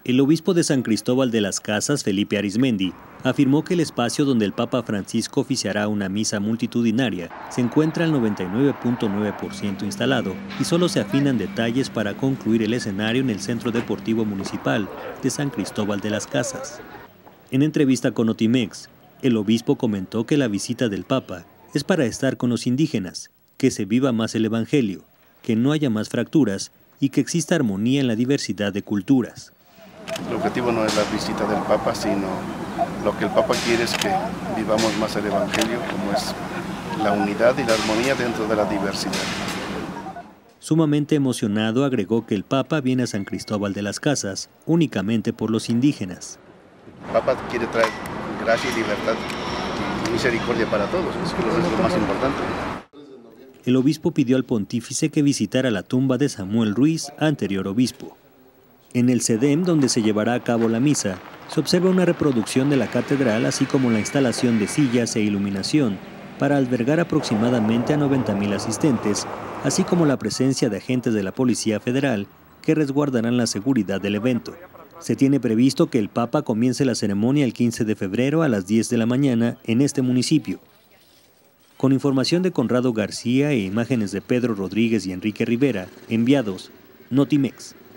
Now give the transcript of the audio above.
El obispo de San Cristóbal de las Casas, Felipe Arizmendi, afirmó que el espacio donde el Papa Francisco oficiará una misa multitudinaria se encuentra al 99.9% instalado y solo se afinan detalles para concluir el escenario en el Centro Deportivo Municipal de San Cristóbal de las Casas. En entrevista con Notimex, el obispo comentó que la visita del Papa es para estar con los indígenas, que se viva más el Evangelio, que no haya más fracturas y que exista armonía en la diversidad de culturas. El objetivo no es la visita del Papa, sino lo que el Papa quiere es que vivamos más el Evangelio, como es la unidad y la armonía dentro de la diversidad. Sumamente emocionado, agregó que el Papa viene a San Cristóbal de las Casas únicamente por los indígenas. El Papa quiere traer gracia y libertad y misericordia para todos, eso es lo más importante. El obispo pidió al pontífice que visitara la tumba de Samuel Ruiz, anterior obispo. En el CEDEM, donde se llevará a cabo la misa, se observa una reproducción de la catedral, así como la instalación de sillas e iluminación para albergar aproximadamente a 90,000 asistentes, así como la presencia de agentes de la Policía Federal que resguardarán la seguridad del evento. Se tiene previsto que el Papa comience la ceremonia el 15 de febrero a las 10 de la mañana en este municipio. Con información de Conrado García e imágenes de Pedro Rodríguez y Enrique Rivera, enviados, Notimex.